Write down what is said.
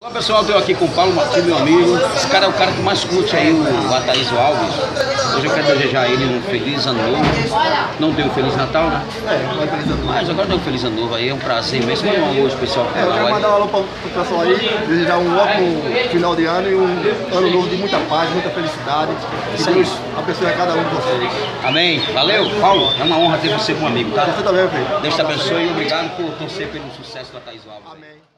Olá pessoal, estou aqui com o Paulo Martins, meu amigo. Esse cara é o cara que mais curte aí o Ataísio Alves. Hoje eu quero desejar a ele um feliz ano novo. Não deu um feliz Natal, né? É, feliz ano novo. Mas agora deu um feliz ano novo aí, é um prazer mesmo. Manda um alô especial para eu quero mandar um alô para o pessoal aí, desejar um ótimo final de ano e um ano novo de muita paz, muita felicidade. Que Deus abençoe a cada um de vocês. Amém. Valeu, Paulo. É uma honra ter você como amigo, tá? Você também, filho. Deus te abençoe e obrigado por torcer pelo sucesso do Ataísio Alves. Amém.